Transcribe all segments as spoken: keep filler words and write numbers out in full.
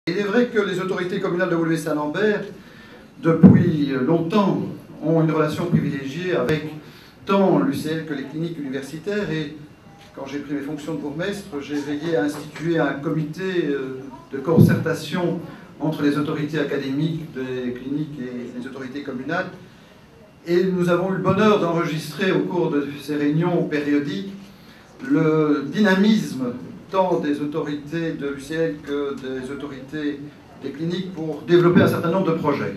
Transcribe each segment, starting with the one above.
Il est vrai que les autorités communales de Woluwe-Saint-Lambert, depuis longtemps, ont une relation privilégiée avec tant l'U C L que les cliniques universitaires. Et quand j'ai pris mes fonctions de bourgmestre, j'ai veillé à instituer un comité de concertation entre les autorités académiques des cliniques et les autorités communales. Et nous avons eu le bonheur d'enregistrer au cours de ces réunions périodiques le dynamisme tant des autorités de l'U C L que des autorités des cliniques pour développer un certain nombre de projets.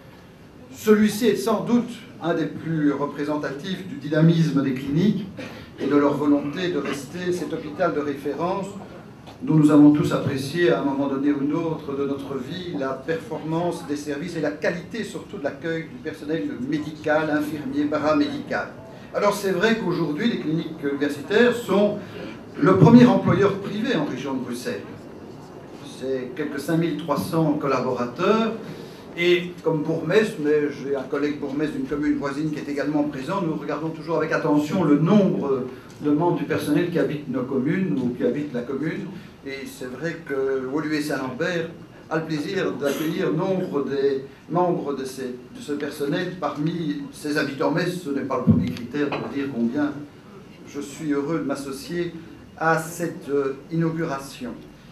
Celui-ci est sans doute un des plus représentatifs du dynamisme des cliniques et de leur volonté de rester cet hôpital de référence dont nous avons tous apprécié à un moment donné ou autre de notre vie la performance des services et la qualité surtout de l'accueil du personnel médical, infirmier, paramédical. Alors c'est vrai qu'aujourd'hui les cliniques universitaires sont le premier employeur privé en région de Bruxelles. C'est quelques cinq mille trois cents collaborateurs. Et comme bourgmestre, mais j'ai un collègue bourgmestre d'une commune voisine qui est également présent, nous regardons toujours avec attention le nombre de membres du personnel qui habitent nos communes ou qui habitent la commune. Et c'est vrai que Woluwe-Saint-Lambert a le plaisir d'accueillir nombre des membres de, ces, de ce personnel parmi ses habitants. Mais ce n'est pas le premier critère pour dire combien je suis heureux de m'associer à cette inauguration.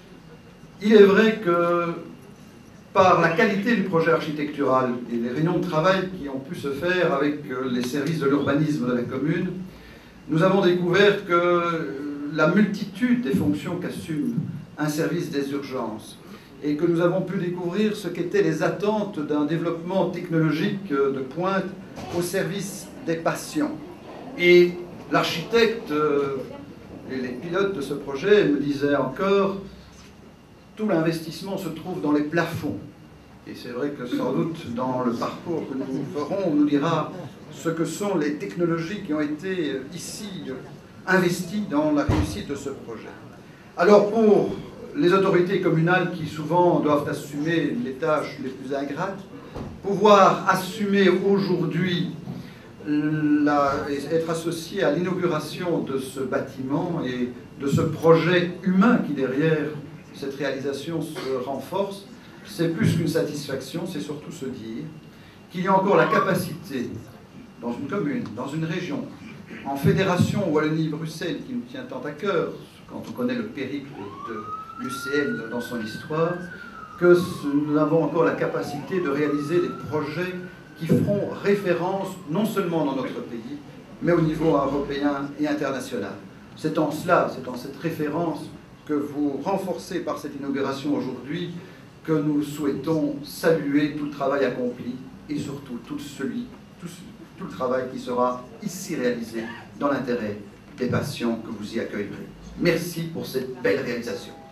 Il est vrai que par la qualité du projet architectural et les réunions de travail qui ont pu se faire avec les services de l'urbanisme de la commune, nous avons découvert que la multitude des fonctions qu'assume un service des urgences et que nous avons pu découvrir ce qu'étaient les attentes d'un développement technologique de pointe au service des patients. Et l'architecte et les pilotes de ce projet me disaient encore: tout l'investissement se trouve dans les plafonds. Et c'est vrai que sans doute dans le parcours que nous ferons, on nous dira ce que sont les technologies qui ont été ici investies dans la réussite de ce projet. Alors pour les autorités communales qui souvent doivent assumer les tâches les plus ingrates, pouvoir assumer aujourd'hui être associé à l'inauguration de ce bâtiment et de ce projet humain qui derrière cette réalisation se renforce, c'est plus qu'une satisfaction, c'est surtout se dire qu'il y a encore la capacité, dans une commune, dans une région, en fédération Wallonie-Bruxelles, qui nous tient tant à cœur, quand on connaît le périple de l'U C L dans son histoire, que nous avons encore la capacité de réaliser des projets qui feront référence non seulement dans notre pays, mais au niveau européen et international. C'est en cela, c'est en cette référence que vous renforcez par cette inauguration aujourd'hui, que nous souhaitons saluer tout le travail accompli et surtout tout, celui, tout, tout le travail qui sera ici réalisé dans l'intérêt des patients que vous y accueillerez. Merci pour cette belle réalisation.